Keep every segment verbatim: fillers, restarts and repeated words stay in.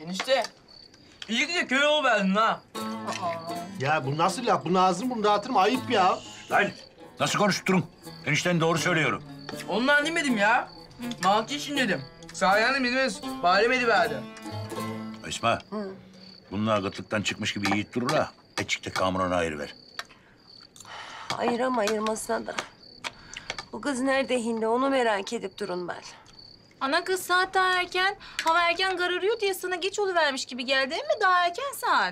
Enişte, iyi ki de köy oluverdin ha. Ya bu nasıl laf? Bunu ağzını bunu dağıtırım. Ayıp ya. Lan nasıl konuşturun? Enişten doğru söylüyorum. Ondan demedim ya. Mantı için dedim. Sayanım bilmez, badem ediverdi. Esma, bunlar gıtlıktan çıkmış gibi yiyip durur ha. Etçikte Kamuran'a ayırıver. Ayıram ayırmasına da. Bu kız nerede hindi onu merak edip durun ben. Ana kız saat daha erken. Hava erken kararıyor diye sana geç oluvermiş gibi geldi değil mi? Daha erken saat.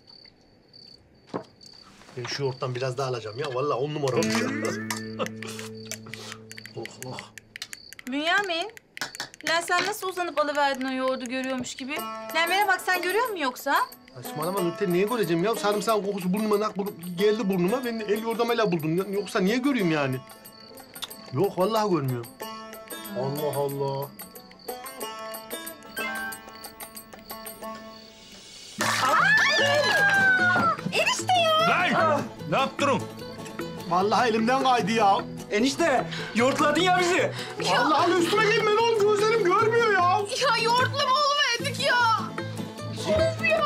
Ben şu yoğurttan biraz daha alacağım ya. Vallahi on numara olmuş ya. Oh oh. Bünyamin. Lan sen nasıl uzanıp alıverdin o yoğurdu görüyormuş gibi? Lan bana bak sen görüyor musun yoksa? Saçmalama Nurten, niye göreceğim ya? Sarımsağın kokusu burnuma nak bur- geldi burnuma. Ben de el yordamıyla buldum. Yoksa niye göreyim yani? Cık, yok vallahi görmüyorum. Allah Allah. Enişte ya! Lan! Ne yaptırın? Vallahi elimden kaydı ya. Enişte, yoğurtladın ya bizi. Vallahi üstüme gelme lan, gözlerim görmüyor ya. Ya yoğurtla mı oluverdik ya? Of ya!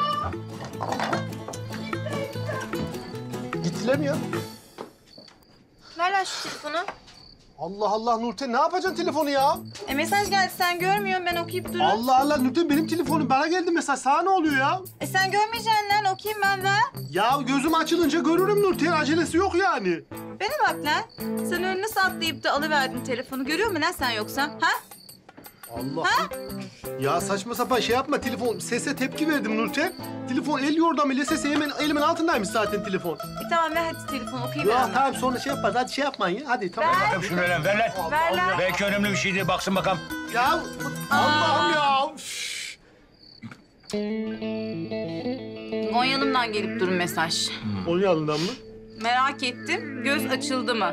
Gittiler mi ya? Ver lan şu telefonu. Allah Allah Nurten, ne yapacaksın telefonu ya? E mesaj geldi sen görmüyorsun ben okuyup durun. Allah Allah Nurten, benim telefonum bana geldi mesaj. Sana ne oluyor ya? E sen görmeyeceksin lan okuyayım ben ver. Ya gözüm açılınca görürüm Nurten, acelesi yok yani. Bana bak lan. Sen öyle nasıl atlayıp da alıverdin telefonu. Görüyor musun lan sen yoksa? Ha? Allah. Ya saçma sapan şey yapma, telefon sese tepki verdim Nurten. Telefon el yordamıyla sesi hemen elimin altındaymış zaten telefon. E tamam ver hadi telefonu okuyayım Ya ben. tamam sonra şey yaparız, hadi şey yapmayın ya. Hadi tamam. Bakalım şunu lan, ver lan. Ver lan. Belki önemli bir şeydir, baksın bakalım. Ya Allah'ım ya. Üf. Konya'nımdan gelip durun mesaj. Onun yanından mı? Merak ettim. Göz açıldı mı?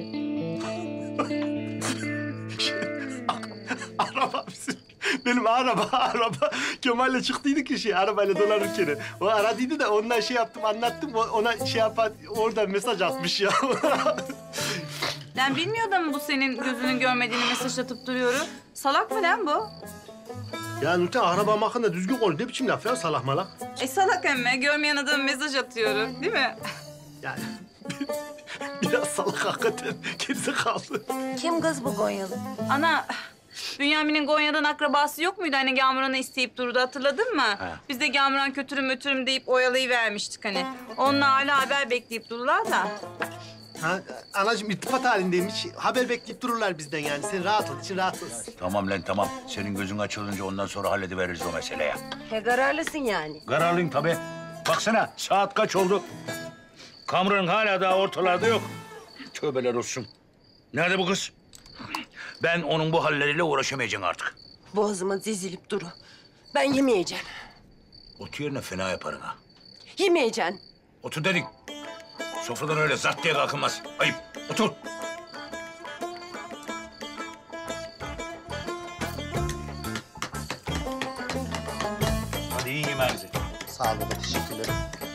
Araba bizim. Benim araba, araba. Kemal'le çıktıydık ya şey, arabayla dolanırken. O aradıydı da ondan şey yaptım, anlattım. O- Ona şey yapan, oradan mesaj atmış ya. Ben bilmiyordum bu senin gözünün görmediğini mesaj atıp duruyorum. Salak mı lan bu? Ya Nurten, araba hakkında düzgün konuş. Ne biçim laf ya, salak malak? E salak emme. Görmeyen adama mesaj atıyorum. Değil mi? Yani biraz salak hakikaten. Gerisi kaldı. Kim kız bu Gonyalı? Ana, Bünyamin'in Gonya'dan akrabası yok muydu? Hani Gamuran'ı isteyip durdu hatırladın mı? He. Biz de Gamuran kötürüm mötürüm deyip oyalayıvermiştik hani. Onunla hala haber bekleyip dururlar da. Ha, anacığım irtibat halindeymiş. Haber bekleyip dururlar bizden yani. Sen rahat ol, için rahat ol. Tamam lan tamam. Senin gözün açılınca ondan sonra hallediveririz o meseleyi. He kararlısın yani. Kararlıyım tabii. Baksana saat kaç oldu? Kamuran'ın hala daha ortalarda yok. Tövbeler olsun. Nerede bu kız? Ben onun bu halleriyle uğraşamayacağım artık. Boğazıma dizilip duru. Ben yemeyeceğim. Otu yerine fena yaparım ha. Yemeyeceğim. Otur dedik. Sofradan öyle zart diye kalkılmaz. Ayıp. Otur. Hadi iyi yemeğinizi. Sağ olun, teşekkürler.